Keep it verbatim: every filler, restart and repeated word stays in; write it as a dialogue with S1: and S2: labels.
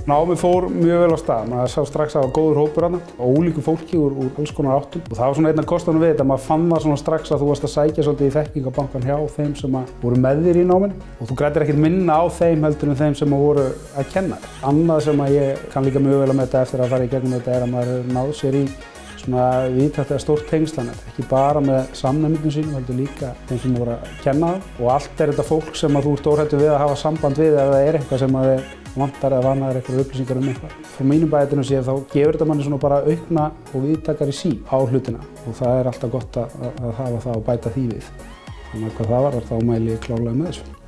S1: Námið fór mjög vel á stað, maður sá strax að það var góður hópur þarna og ólíku fólki úr, úr alls konar áttum og það var svona einn af kostunum við þetta, maður fann það svona strax að þú varst að sækja svolítið í þekkingabankann hjá þeim sem voru með þér í náminu og þú græddir ekkert minna á þeim heldur en þeim sem voru að kenna þér. Annað sem að ég kann líka mjög vel að meta eftir að fara í gegnum þetta er að maður hefur náð sér í svona víðtækt eða stórt tengslanet, ekki bara með samnemendum sínum, heldur líka þeim sem voru að kenna það og allt er þetta fólk sem að þú ert óhræddur við að hafa samband við ef það er eitthvað sem að þið vantar eða vantar eitthvað upplýsingar um eitthvað. Frá mínum bæjardyrum séð þá gefur þetta manni svona bara aukna og víðtækari sýn á hlutina og það er alltaf gott að, að hafa það og bæta því við. Þannig að hvað það var þá mæli ég klárlega með þessu.